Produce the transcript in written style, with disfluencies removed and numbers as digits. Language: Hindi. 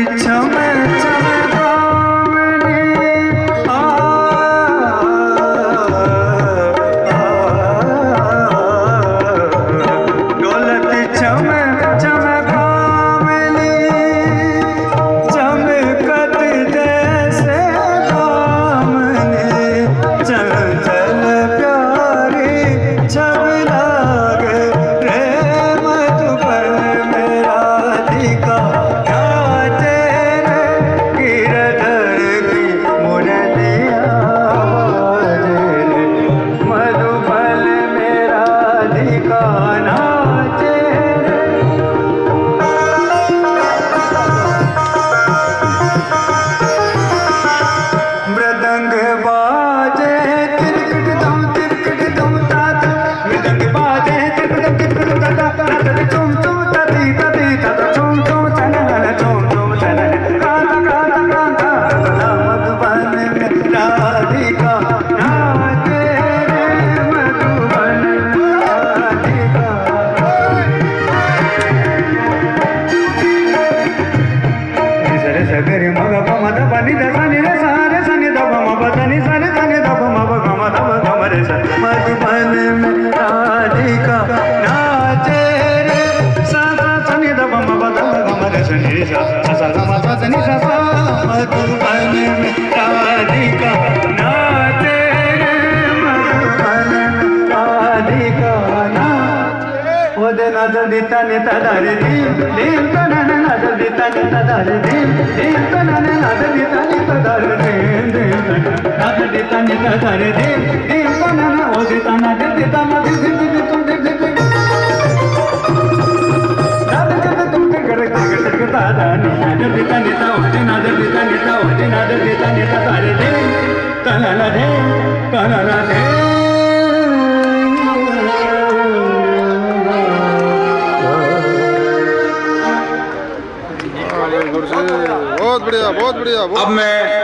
नजर देता नेता दारे दीम तो नाने नजर देता नेता दारे दीम तो नाने नजर देता नेता दारे दीम नजर देता नेता दारे दीम तो नाना ओ देता नजर देता नजर देता तुम देख नजर तुम देख करता दानी नजर देता नेता ओ दे नजर देता नेता ओ दे नजर देता नेता दारे दीम तनाला दे बहुत बढ़िया। अब मैं